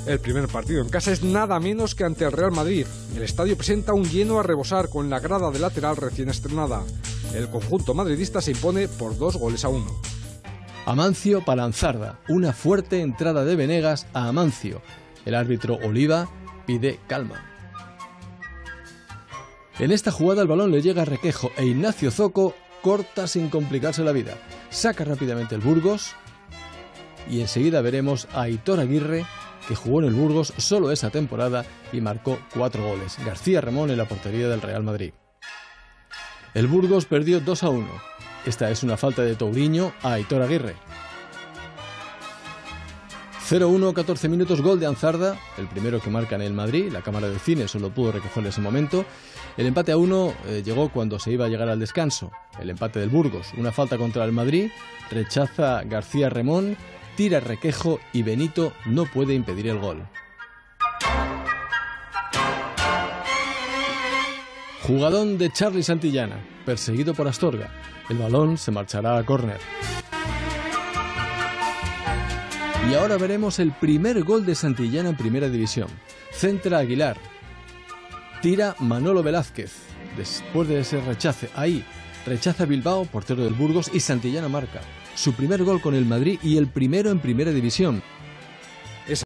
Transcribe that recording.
El primer partido en casa es nada menos que ante el Real Madrid. El estadio presenta un lleno a rebosar con la grada de lateral recién estrenada. El conjunto madridista se impone por 2-1. Amancio Palanzarda, una fuerte entrada de Venegas a Amancio. El árbitro Oliva pide calma. En esta jugada el balón le llega a Requejo e Ignacio Zoco corta sin complicarse la vida. Saca rápidamente el Burgos y enseguida veremos a Aitor Aguirre, que jugó en el Burgos solo esa temporada y marcó 4 goles. García Ramón en la portería del Real Madrid. El Burgos perdió 2-1. Esta es una falta de Touriño a Aitor Aguirre. 0-1, 14 minutos, gol de Anzarda, el primero que marca en el Madrid. La cámara de cine solo pudo recoger ese momento. El empate a 1 llegó cuando se iba a llegar al descanso. El empate del Burgos, una falta contra el Madrid, rechaza García Ramón, tira Requejo y Benito no puede impedir el gol. Jugadón de Charly Santillana, perseguido por Astorga. El balón se marchará a córner. Y ahora veremos el primer gol de Santillana en Primera División. Centra Aguilar. Tira Manolo Velázquez. Después de ese rechace, ahí rechaza Bilbao, portero del Burgos, y Santillana marca su primer gol con el Madrid y el primero en Primera División.